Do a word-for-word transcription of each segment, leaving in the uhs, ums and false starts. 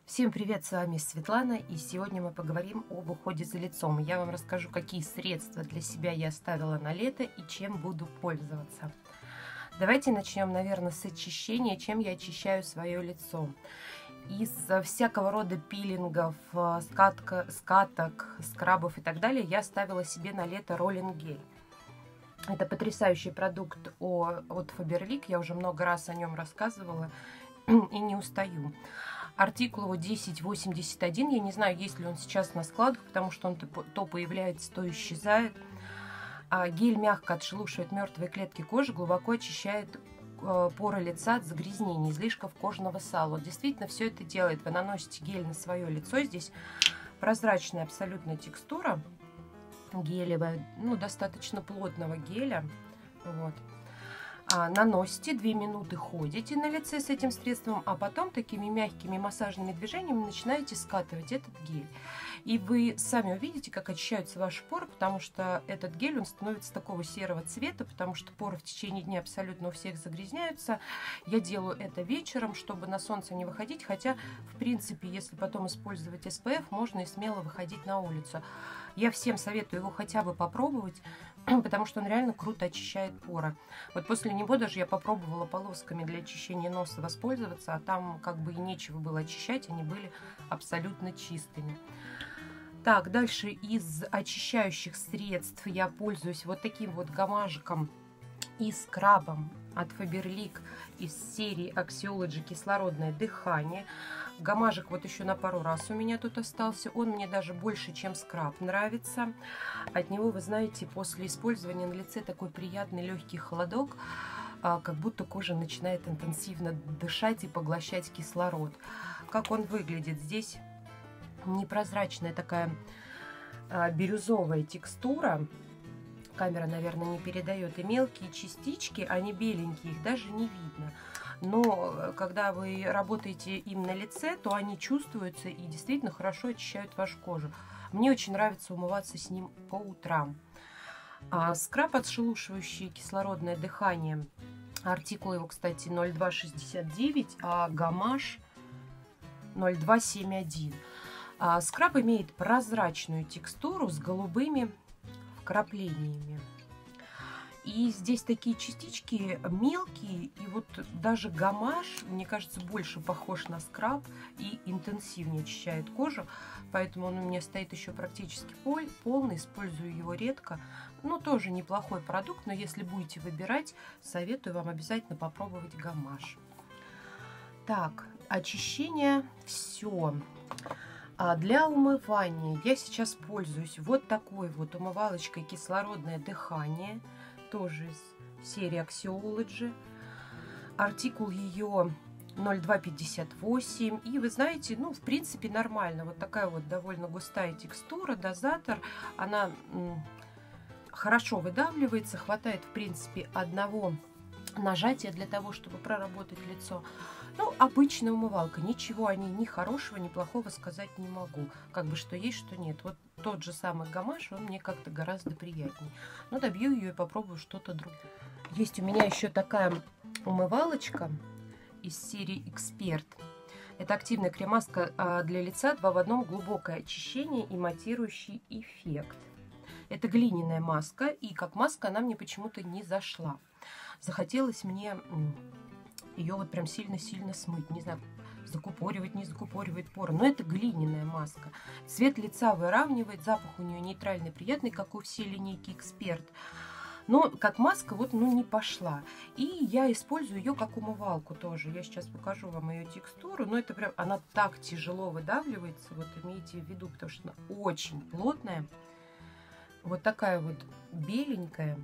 Всем привет, с вами Светлана, и сегодня мы поговорим об уходе за лицом. Я вам расскажу, какие средства для себя я оставила на лето и чем буду пользоваться. Давайте начнем, наверное, с очищения, чем я очищаю свое лицо. Из всякого рода пилингов, скатка, скаток, скрабов и так далее я оставила себе на лето роллинг-гель. Это потрясающий продукт от Faberlic, я уже много раз о нем рассказывала и не устаю. Артикул его десять восемьдесят один, я не знаю, есть ли он сейчас на складах, потому что он то появляется, то исчезает. А гель мягко отшелушивает мертвые клетки кожи, глубоко очищает поры лица от загрязнений, излишков кожного сала. Вот действительно все это делает. Вы наносите гель на свое лицо, здесь прозрачная абсолютно текстура гелевая, ну, достаточно плотного геля. Вот. А, наносите, две минуты ходите на лице с этим средством, а потом такими мягкими массажными движениями начинаете скатывать этот гель. И вы сами увидите, как очищаются ваши поры, потому что этот гель, он становится такого серого цвета, потому что поры в течение дня абсолютно у всех загрязняются. Я делаю это вечером, чтобы на солнце не выходить, хотя, в принципе, если потом использовать эс пэ эф, можно и смело выходить на улицу. Я всем советую его хотя бы попробовать, потому что он реально круто очищает поры. Вот после него даже я попробовала полосками для очищения носа воспользоваться, а там как бы и нечего было очищать, они были абсолютно чистыми. Так, дальше из очищающих средств я пользуюсь вот таким вот гамажиком и скрабом от Faberlic из серии Axiology кислородное дыхание. Гамажик вот еще на пару раз у меня тут остался. Он мне даже больше, чем скраб, нравится. От него, вы знаете, после использования на лице такой приятный легкий холодок, как будто кожа начинает интенсивно дышать и поглощать кислород. Как он выглядит? Здесь непрозрачная такая бирюзовая текстура. Камера, наверное, не передает. И мелкие частички, они беленькие, их даже не видно. Но когда вы работаете им на лице, то они чувствуются и действительно хорошо очищают вашу кожу. Мне очень нравится умываться с ним по утрам. А скраб, отшелушивающий кислородное дыхание. Артикул его, кстати, ноль два шестьдесят девять, а гамаш ноль два семьдесят один. А скраб имеет прозрачную текстуру с голубыми вкраплениями. И здесь такие частички мелкие, и вот даже гамаш, мне кажется, больше похож на скраб и интенсивнее очищает кожу, поэтому он у меня стоит еще практически полный, использую его редко, но тоже неплохой продукт, но если будете выбирать, советую вам обязательно попробовать гамаш. Так, очищение все. А для умывания я сейчас пользуюсь вот такой вот умывалочкой кислородное дыхание, тоже из серии Axiology. Артикул ее ноль два пятьдесят восемь. И вы знаете, ну, в принципе, нормально. Вот такая вот довольно густая текстура, дозатор. Она хорошо выдавливается, хватает, в принципе, одного нажатия для того, чтобы проработать лицо. Ну, обычная умывалка. Ничего о ней ни хорошего, ни плохого сказать не могу. Как бы что есть, что нет. Вот тот же самый гамаш, он мне как-то гораздо приятнее. Но добью ее и попробую что-то другое. Есть у меня еще такая умывалочка из серии Эксперт. Это активная кремаска для лица, два в одном, глубокое очищение и матирующий эффект. Это глиняная маска, и как маска она мне почему-то не зашла. Захотелось мне ее вот прям сильно-сильно смыть. Не знаю, закупоривать, не закупоривает поры. Но это глиняная маска. Цвет лица выравнивает, запах у нее нейтральный, приятный, как у всей линейки Эксперт. Но как маска вот ну не пошла. И я использую ее как умывалку тоже. Я сейчас покажу вам ее текстуру. Но это прям, она так тяжело выдавливается. Вот имейте в виду, потому что она очень плотная. Вот такая вот беленькая.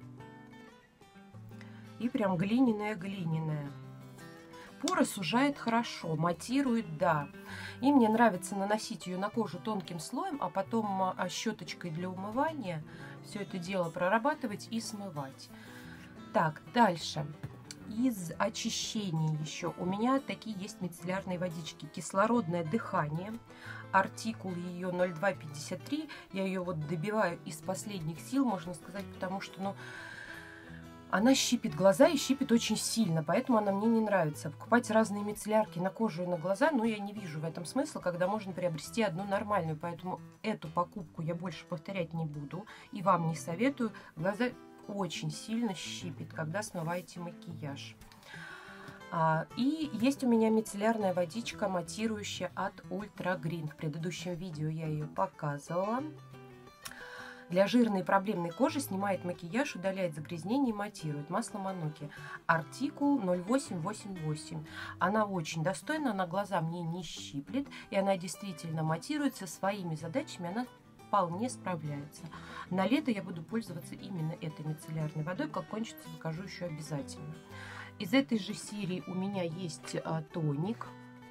И прям глиняная-глиняная. Поры сужает хорошо, матирует, да. И мне нравится наносить ее на кожу тонким слоем, а потом щеточкой для умывания все это дело прорабатывать и смывать. Так, дальше. Из очищений еще у меня такие есть мицеллярные водички. Кислородное дыхание. Артикул ее ноль два пятьдесят три. Я ее вот добиваю из последних сил, можно сказать, потому что, ну, Она щипит глаза и щипит очень сильно, поэтому она мне не нравится. Покупать разные мицеллярки на кожу и на глаза, ну, я не вижу в этом смысла, когда можно приобрести одну нормальную. Поэтому эту покупку я больше повторять не буду и вам не советую. Глаза очень сильно щипит, когда смываете макияж. А, и есть у меня мицеллярная водичка матирующая от Ultra Green. В предыдущем видео я ее показывала. Для жирной и проблемной кожи снимает макияж, удаляет загрязнение и матирует. Масло Маноки. Артикул ноль восемь восемь восемь. Она очень достойна, она глаза мне не щиплет. И она действительно матирует, со своими задачами она вполне справляется. На лето я буду пользоваться именно этой мицеллярной водой. Как кончится, закажу еще обязательно. Из этой же серии у меня есть а, тоник,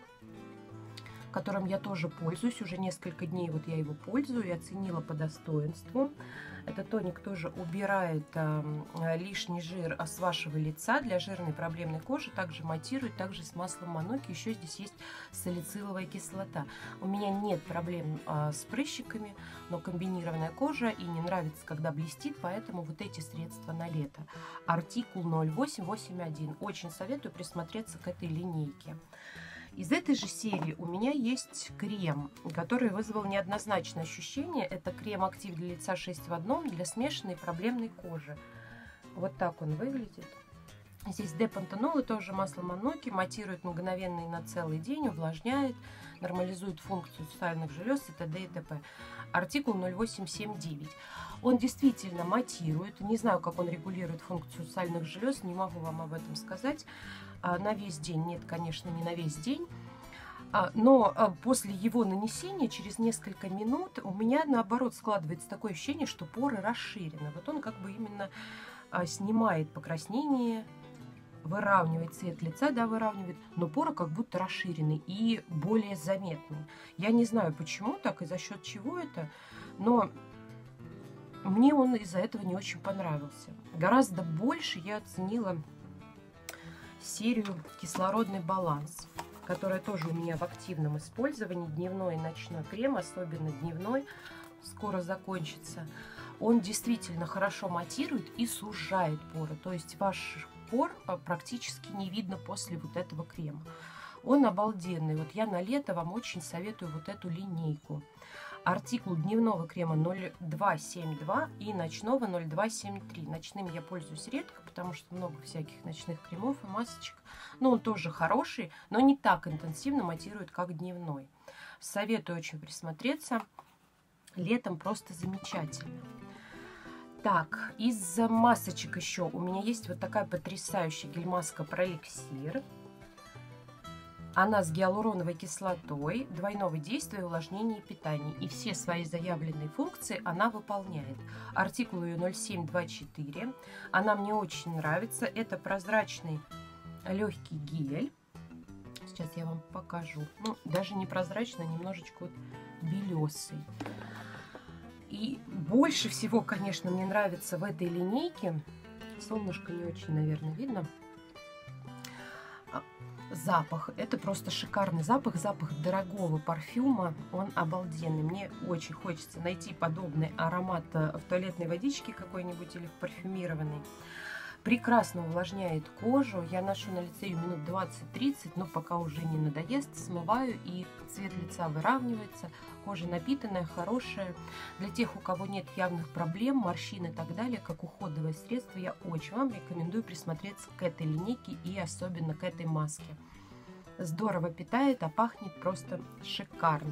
которым я тоже пользуюсь. Уже несколько дней вот я его пользую и оценила по достоинству. Этот тоник тоже убирает а, лишний жир с вашего лица для жирной проблемной кожи. Также матирует, также с маслом Маноки. Еще здесь есть салициловая кислота. У меня нет проблем а, с прыщиками, но комбинированная кожа и не нравится, когда блестит, поэтому вот эти средства на лето. Артикул ноль восемь восемь один. Очень советую присмотреться к этой линейке. Из этой же серии у меня есть крем, который вызвал неоднозначное ощущение. Это крем-актив для лица шесть в одном для смешанной проблемной кожи. Вот так он выглядит. Здесь депантенол и тоже масло Маноки. Матирует мгновенно и на целый день, увлажняет, нормализует функцию сальных желез и т.д. и т.п. Артикул ноль восемь семь девять. Он действительно матирует. Не знаю, как он регулирует функцию сальных желез, не могу вам об этом сказать. На весь день нет, конечно, не на весь день. Но после его нанесения, через несколько минут, у меня наоборот складывается такое ощущение, что поры расширены. Вот он как бы именно снимает покраснение, выравнивает цвет лица, да, выравнивает, но поры как будто расширены и более заметны. Я не знаю, почему так и за счет чего это, но мне он из-за этого не очень понравился. Гораздо больше я оценила серию «Кислородный баланс», которая тоже у меня в активном использовании. Дневной и ночной крем, особенно дневной, скоро закончится. Он действительно хорошо матирует и сужает поры. То есть ваш пор практически не видно после вот этого крема. Он обалденный. Вот я на лето вам очень советую вот эту линейку. Артикул дневного крема ноль два семь два и ночного ноль два семь три. Ночным я пользуюсь редко, потому что много всяких ночных кремов и масочек. Но он тоже хороший, но не так интенсивно матирует, как дневной. Советую очень присмотреться. Летом просто замечательно. Так, из масочек еще у меня есть вот такая потрясающая гель-маска Пролексир. Она с гиалуроновой кислотой, двойного действия, увлажнения и питания. И все свои заявленные функции она выполняет. Артикул ее ноль семь два четыре. Она мне очень нравится. Это прозрачный легкий гель. Сейчас я вам покажу. Ну, даже не прозрачный, а немножечко вот белесый. И больше всего, конечно, мне нравится в этой линейке. Солнышко не очень, наверное, видно. Запах. Это просто шикарный запах. Запах дорогого парфюма. Он обалденный. Мне очень хочется найти подобный аромат в туалетной водичке какой-нибудь или в парфюмированной. Прекрасно увлажняет кожу. Я ношу на лице ее минут двадцать-тридцать, но пока уже не надоест, смываю, и цвет лица выравнивается. Кожа напитанная, хорошая. Для тех, у кого нет явных проблем, морщин и так далее, как уходовое средство, я очень вам рекомендую присмотреться к этой линейке и особенно к этой маске. Здорово питает, а пахнет просто шикарно.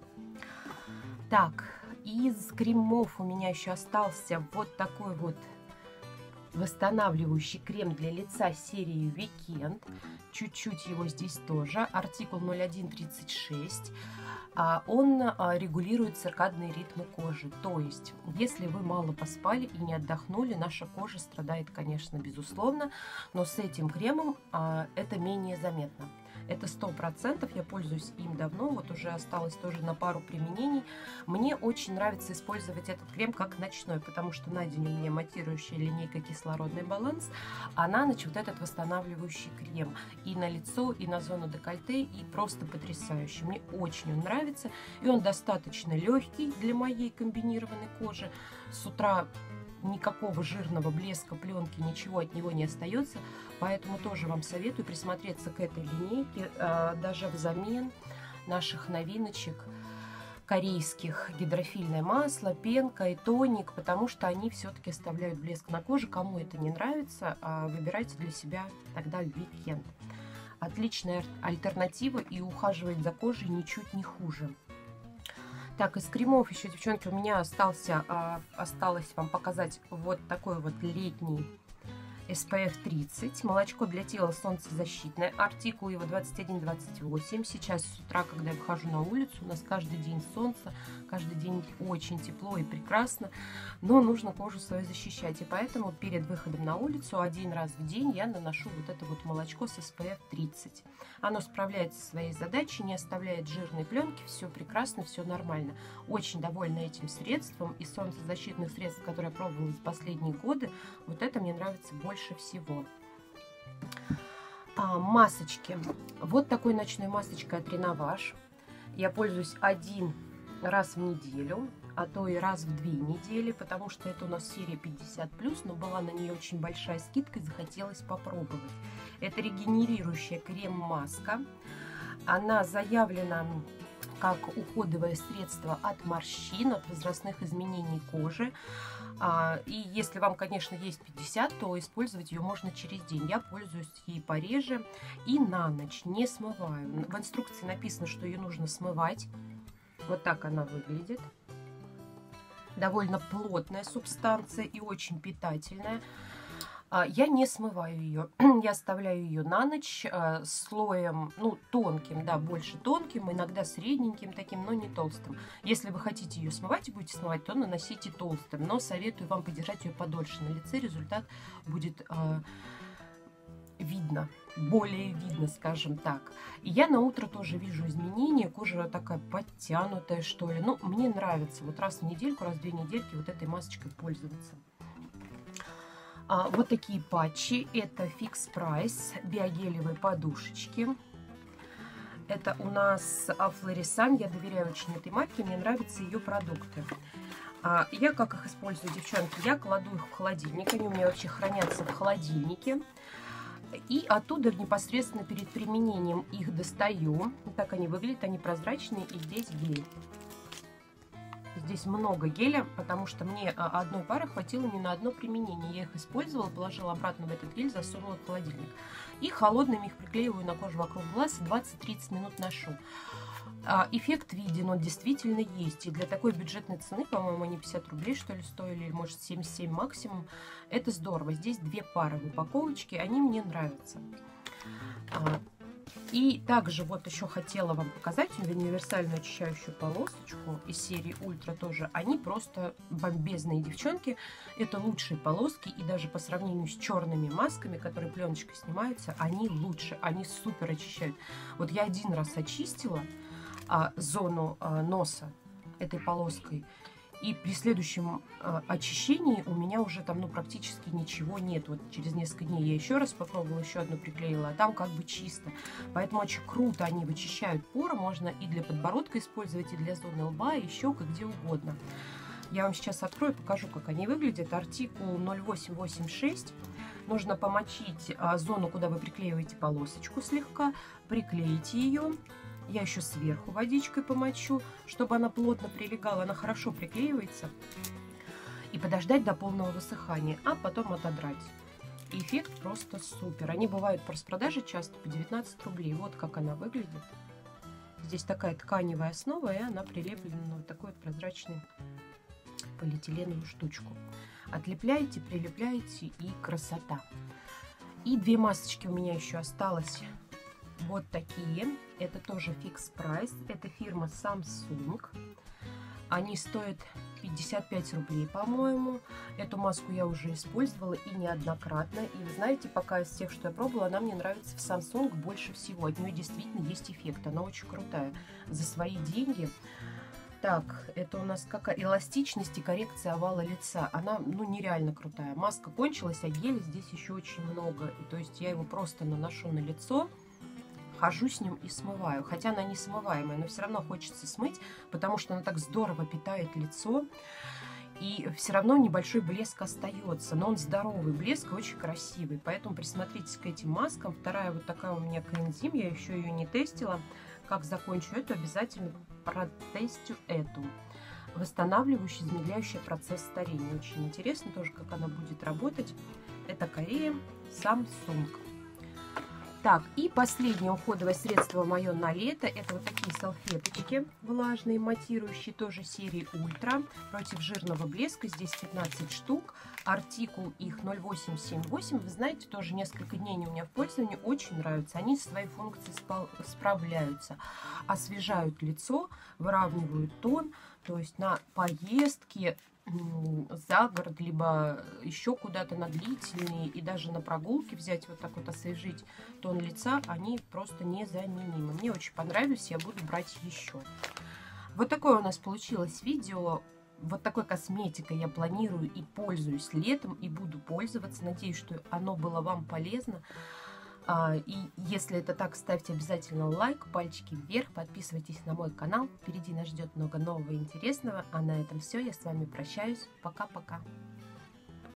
Так, из кремов у меня еще остался вот такой вот восстанавливающий крем для лица серии Weekend. Чуть-чуть его здесь тоже. Артикул ноль один тридцать шесть. Он регулирует циркадные ритмы кожи. То есть, если вы мало поспали и не отдохнули, наша кожа страдает, конечно, безусловно. Но с этим кремом это менее заметно. Это сто процентов, я пользуюсь им давно, вот уже осталось тоже на пару применений. Мне очень нравится использовать этот крем как ночной, потому что на день у меня матирующая линейка «Кислородный баланс», а на ночь вот этот восстанавливающий крем. И на лицо, и на зону декольте, и просто потрясающий. Мне очень он нравится, и он достаточно легкий для моей комбинированной кожи. С утра никакого жирного блеска, пленки, ничего от него не остается. Поэтому тоже вам советую присмотреться к этой линейке, даже взамен наших новиночек корейских: гидрофильное масло, пенка и тоник, потому что они все-таки оставляют блеск на коже. Кому это не нравится, выбирайте для себя тогда Weekend. Отличная альтернатива и ухаживает за кожей ничуть не хуже. Так, из кремов еще, девчонки, у меня остался, а, осталось вам показать вот такой вот летний эс пэ эф тридцать. Молочко для тела солнцезащитное. Артикул его двадцать один двадцать восемь. Сейчас с утра, когда я выхожу на улицу, у нас каждый день солнце, каждый день очень тепло и прекрасно. Но нужно кожу свою защищать. И поэтому перед выходом на улицу один раз в день я наношу вот это вот молочко с эс пэ эф тридцать. Оно справляется со своей задачей, не оставляет жирной пленки. Все прекрасно, все нормально. Очень довольна этим средством. Из солнцезащитных средств, которые я пробовала за последние годы, вот это мне нравится больше всего. А, масочки. Вот такой ночной масочкой от Реноваж. Я пользуюсь один раз в неделю, а то и раз в две недели, потому что это у нас серия пятьдесят плюс, но была на нее очень большая скидка и захотелось попробовать. Это регенерирующая крем-маска. Она заявлена как уходовое средство от морщин, от возрастных изменений кожи. И если вам, конечно, есть пятьдесят, то использовать ее можно через день. Я пользуюсь ей пореже и на ночь, не смываю. В инструкции написано, что ее нужно смывать. Вот так она выглядит. Довольно плотная субстанция и очень питательная. Я не смываю ее, я оставляю ее на ночь слоем, ну, тонким, да, больше тонким, иногда средненьким таким, но не толстым. Если вы хотите ее смывать и будете смывать, то наносите толстым, но советую вам подержать ее подольше на лице, результат будет э, видно, более видно, скажем так. И я на утро тоже вижу изменения, кожа такая подтянутая, что ли. Ну, мне нравится вот раз в недельку, раз в две недельки вот этой масочкой пользоваться. А, вот такие патчи. Это Fix Price, биогелевые подушечки. Это у нас Флорисан. Я доверяю очень этой марке, мне нравятся ее продукты. А, я как их использую, девчонки? Я кладу их в холодильник. Они у меня вообще хранятся в холодильнике. И оттуда непосредственно перед применением их достаю. Вот так они выглядят. Они прозрачные, и здесь гель. Здесь много геля, потому что мне одной пары хватило не на одно применение. Я их использовала, положила обратно в этот гель, засунула в холодильник. И холодными их приклеиваю на кожу вокруг глаз, двадцать-тридцать минут ношу. Эффект виден, он действительно есть. И для такой бюджетной цены, по-моему, они пятьдесят рублей, что ли, стоили, или может семьдесят семь максимум. Это здорово. Здесь две пары в упаковочке, они мне нравятся. И также вот еще хотела вам показать универсальную очищающую полосочку из серии Ультра тоже. Они просто бомбезные, девчонки. Это лучшие полоски, и даже по сравнению с черными масками, которые пленочкой снимаются, они лучше, они супер очищают. Вот я один раз очистила а, зону а, носа этой полоской, и при следующем э, очищении у меня уже там ну практически ничего нет. Вот через несколько дней я еще раз попробовала, еще одну приклеила, а там как бы чисто. Поэтому очень круто они вычищают поры. Можно и для подбородка использовать, и для зоны лба, и щек, и где угодно. Я вам сейчас открою, покажу, как они выглядят. Артикул ноль восемь восемь шесть. Нужно помочить а, зону, куда вы приклеиваете полосочку слегка, приклеите ее. Я еще сверху водичкой помочу, чтобы она плотно прилегала. Она хорошо приклеивается. И подождать до полного высыхания, а потом отодрать. И эффект просто супер. Они бывают по распродаже часто по девятнадцать рублей. Вот как она выглядит. Здесь такая тканевая основа, и она прилеплена на вот такую вот прозрачную полиэтиленовую штучку. Отлепляете, прилепляете, и красота. И две масочки у меня еще осталось. Вот такие. Это тоже Fix Price. Это фирма Samsung. Они стоят пятьдесят пять рублей, по-моему. Эту маску я уже использовала и неоднократно. И вы знаете, пока из тех, что я пробовала, она мне нравится в Samsung больше всего. От нее действительно есть эффект. Она очень крутая. За свои деньги. Так, это у нас какая? Эластичность и коррекция овала лица. Она, ну, нереально крутая. Маска кончилась, а геля здесь еще очень много. И, то есть я его просто наношу на лицо. Хожу с ним и смываю. Хотя она не смываемая, но все равно хочется смыть, потому что она так здорово питает лицо. и все равно небольшой блеск остается, но он здоровый блеск и очень красивый, поэтому присмотритесь к этим маскам. Вторая вот такая у меня коэнзим, я еще ее не тестила. Как закончу эту, обязательно протестю эту. Восстанавливающая, замедляющая процесс старения. Очень интересно тоже, как она будет работать. Это Корея, Samsung. Так, и последнее уходовое средство мое на лето, это вот такие салфеточки влажные, матирующие, тоже серии Ультра, против жирного блеска, здесь пятнадцать штук, артикул их ноль восемь семь восемь, вы знаете, тоже несколько дней они у меня в пользовании, очень нравятся, они свои функции справляются, освежают лицо, выравнивают тон, то есть на поездки, за город, либо еще куда-то на длительные и даже на прогулки взять, вот так вот освежить тон лица, они просто незаменимы. Мне очень понравились, я буду брать еще. Вот такое у нас получилось видео. Вот такой косметикой я планирую и пользуюсь летом, и буду пользоваться. Надеюсь, что оно было вам полезно. И если это так, ставьте обязательно лайк, пальчики вверх, подписывайтесь на мой канал. Впереди нас ждет много нового и интересного. А на этом все. Я с вами прощаюсь. Пока-пока.